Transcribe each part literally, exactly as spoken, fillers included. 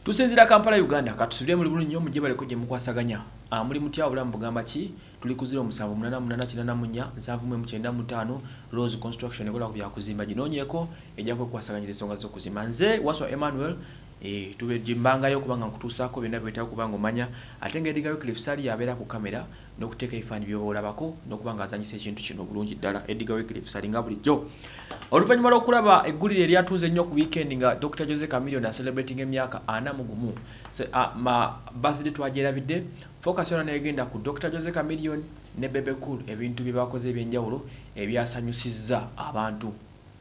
Tusinzira Kampala Uganda katusubire muri bulungi nnyo mujje baleko gye mukwasaganya. Ah muri mutya obulamu bugamba ki tuli kuzira omusanvu munana munana kinana munya nsanvu mu kyenda mu ttaano Rose Construction ekola ku bya kuzimba ginoonyeko ejja kwasaganyiriza ensonga z'okuzimba. Nze Waswa Emmanuel eh tube jimbangayo kubanga nkutuusaako byonna byetaho kubanga omanya ate ng'edigayo Cliff Sali yabeera ku kamera n'okuteeka ebifaananyi by'olabako n'okubanga azanyisa ekintu kino bulungi ddala edigayo Cliff Sali nga bulijjo. Oluvannyuma lw'okulaba eggulire eryatuuze ennyo ku weekend nga Doctor Jose Chameleone celebrating emyaka ana mu gumu ma birthday twagyerabidde focus yona negenda ku Doctor Jose Chameleone ne Bebe Cool ebintu bye bakoze ebyenjawulo ebyasanyusizza abantu.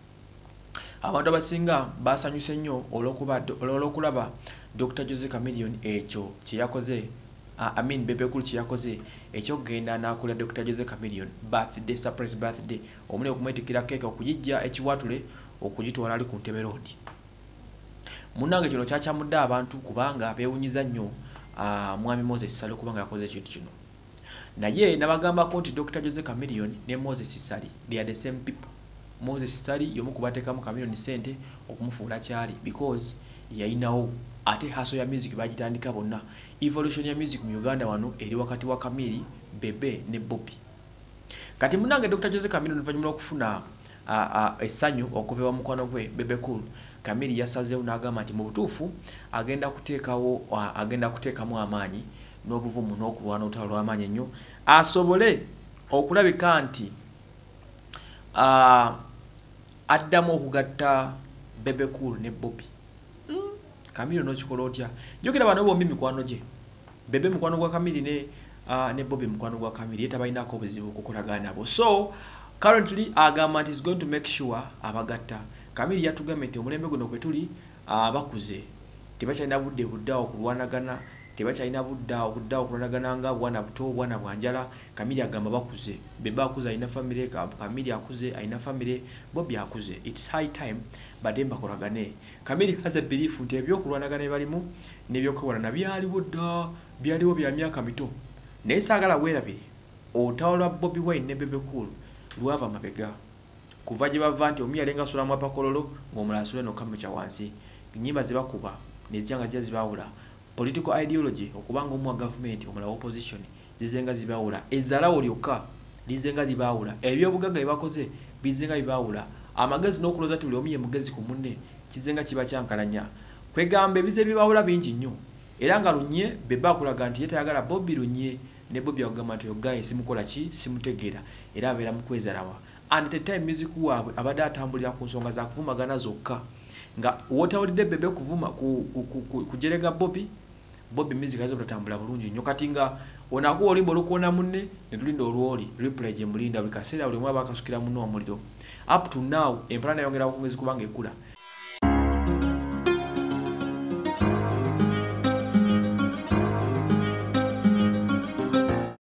Abantu abasinga basanyuse nnyo olw'okuba olw'okulaba Doctor Jose Chameleone ekyo kye yakoze I mean Bebe Cool kye yakoze ekyo genda n'akola Doctor Jose Chameleone birthday surprise birthday omuli okumwetikira cake okugijja ekiwatule okugitwala ali ku Ntebe Road. Munange kino kyakyamudde abantu kubanga beewunyiza nnyo uh, mwami Moses Sali kubanga yakoze ekintu kino. Naye nabagambako nti Doctor Jose Chameleone ne Moses Sali they are the same people. Moses Sali yomu kubateekamu Chameleone sente okumufuula kyali because yayinawo ate haso ya music bagitandika bonna. Evolution ya music mu Uganda wano eri wakati wa Kamili, Bebe ne Bobi. Kati munange Doctor Jose Chameleone oluvannyuma okufuna essanyu okuva mu mukwano gwe Bebe Cool, Kamili yasazeewo n'agamba nti mu butuufu agenda kuteekawo agenda kuteekamu amaanyi n'obuvumu n'okulwana olutalo lw'amaanyi ennyo asobole okulabika nti uh, addamu okugatta Bebe Cool ne Bobi. Mm. Kamili n'okikola otya? Jjukira bano bombi mikwano gye. Bebe mukwano gwa Kamili ne uh, ne Bobi mukwano gwa Kamili eta balinako obuzibu okukolagana nabo. So currently agamba nti is going to make sure abagatta. Kamili yatugamba nti omulembe guno kwe tuli abakuze tebakyalina budde buddawo kulwanagana, tebakyalina budda okuddawo kulwanagana nga bwana buto bwana bwanjala. Kamili agamba bakuze, Bebe akuze alina family, Kamili akuze alina family, Bobi akuze. It's high time bademba kolagane. Kamili has a belief nti ebyokulwanagana balimu n'ebyokukolana byaliwo dda byaliwo bya myaka mito. Naye saagala weerabire otawolwa Bobi Wine ne Bebe Cool lwava mabega. Kuva gye bava nti omu yalenga sulamu apakololo ng'omulala asula n'okamukya wansi. Nnyimba ze bakuba ne zijja nga jja zibawula. Political ideology okubanga omu wa government omulala opposition zizenga zibawula. Ezzalawo lyokka lizenga libawula. Ebyobugagga bye bakoze bizenga bibawula. Amagezi n'okuloza ti buli omu ye mugezi ku munne kizenga kiba kyankalanya. Kwegamba ebize bibawula bingi nnyo. Era nga lunye Bebe akulaga nti ye tayagala Bobi lunye ne Bobi agamba nti ogaye simukola ki simutegeera era abeera mu kwezalawa. And at the time music waabwe abadde atambulira ku nsonga za kuvumagana zokka nga wotawulidde Bebe kuvuma kujerega Bobi Bobi music azo batambula bulungi nnyo kati nga onakuwa olimbo olukuona munne ne tulinda olwoli replay gye mulinda buli kaseera buli mwa bakasukira munno omuliro up to now empala yongera ku mwezi kubanga ekula